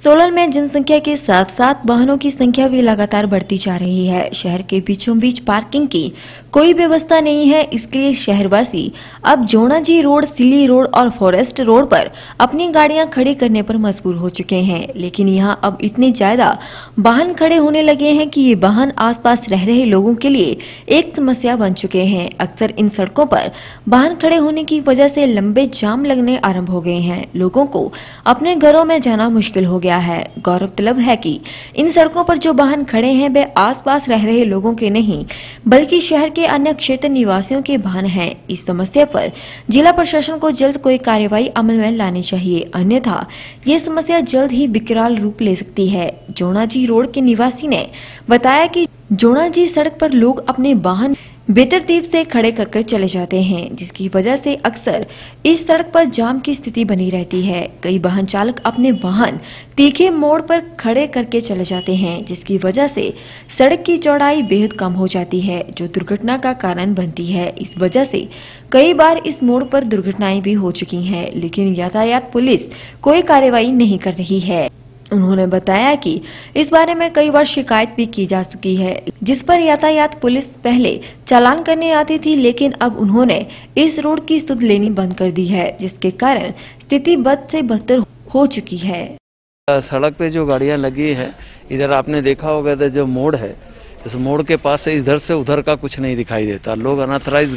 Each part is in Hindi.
सोलन में जनसंख्या के साथ साथ वाहनों की संख्या भी लगातार बढ़ती जा रही है। शहर के बीचों बीच पार्किंग की कोई व्यवस्था नहीं है, इसलिए शहरवासी अब जोनाजी रोड, सिली रोड और फॉरेस्ट रोड पर अपनी गाड़ियां खड़ी करने पर मजबूर हो चुके हैं। लेकिन यहां अब इतने ज्यादा वाहन खड़े होने लगे हैं कि ये वाहन आसपास रह रहे लोगों के लिए एक समस्या बन चुके हैं। अक्सर इन सड़कों पर वाहन खड़े होने की वजह से लंबे जाम लगने आरंभ हो गए हैं। लोगों को अपने घरों में जाना मुश्किल हो गया है। गौरतलब है कि इन सड़कों पर जो वाहन खड़े हैं वे आसपास रह रहे लोगों के नहीं बल्कि शहर के अन्य क्षेत्र निवासियों के वाहन हैं। इस समस्या पर जिला प्रशासन को जल्द कोई कार्रवाई अमल में लानी चाहिए, अन्यथा ये समस्या जल्द ही विकराल रूप ले सकती है। जोनाजी रोड के निवासी ने बताया कि जोनाजी सड़क पर लोग अपने वाहन बेतरतीब से खड़े कर चले जाते हैं, जिसकी वजह से अक्सर इस सड़क पर जाम की स्थिति बनी रहती है। कई वाहन चालक अपने वाहन तीखे मोड़ पर खड़े करके चले जाते हैं, जिसकी वजह से सड़क की चौड़ाई बेहद कम हो जाती है, जो दुर्घटना का कारण बनती है। इस वजह से कई बार इस मोड़ पर दुर्घटनाएं भी हो चुकी हैं, लेकिन यातायात पुलिस कोई कार्रवाई नहीं कर रही है। उन्होंने बताया कि इस बारे में कई बार शिकायत भी की जा चुकी है, जिस पर यातायात पुलिस पहले चालान करने आती थी, लेकिन अब उन्होंने इस रोड की सुध लेनी बंद कर दी है, जिसके कारण स्थिति बद से बदतर हो चुकी है। सड़क पे जो गाड़ियां लगी है, इधर आपने देखा होगा तो जो मोड़ है, इस मोड़ के पास से इधर से उधर का कुछ नहीं दिखाई देता। लोग अनऑथराइज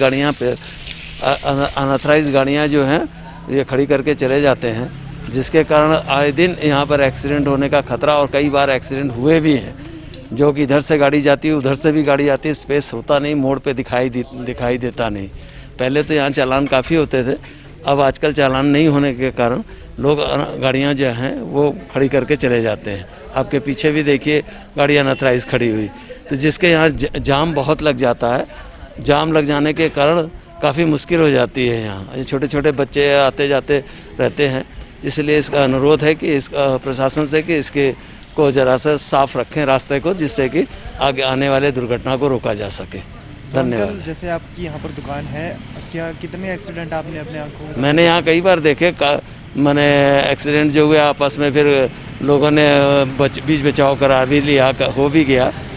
गाड़ियां जो हैं ये खड़ी करके चले जाते हैं, जिसके कारण आए दिन यहाँ पर एक्सीडेंट होने का खतरा, और कई बार एक्सीडेंट हुए भी हैं। जो कि इधर से गाड़ी जाती है, उधर से भी गाड़ी आती है, स्पेस होता नहीं, मोड़ पे दिखाई देता नहीं। पहले तो यहाँ चालान काफ़ी होते थे, अब आजकल चालान नहीं होने के कारण लोग गाड़ियाँ जो हैं वो खड़ी करके चले जाते हैं। आपके पीछे भी देखिए गाड़ी अनऑथराइज खड़ी हुई, तो जिसके यहाँ जाम बहुत लग जाता है। जाम लग जाने के कारण काफ़ी मुश्किल हो जाती है। यहाँ छोटे छोटे बच्चे आते जाते रहते हैं, इसलिए इसका अनुरोध है कि इस प्रशासन से कि इसके को जरा सा साफ रखें रास्ते को, जिससे कि आगे आने वाले दुर्घटना को रोका जा सके। धन्यवाद। जैसे आपकी यहाँ पर दुकान है, क्या कितने एक्सीडेंट आपने अपने आंखों में? मैंने यहाँ कई बार देखे, मैंने एक्सीडेंट जो हुए आपस में फिर लोगों ने बीच बचाव करा भी लिया, हो भी गया।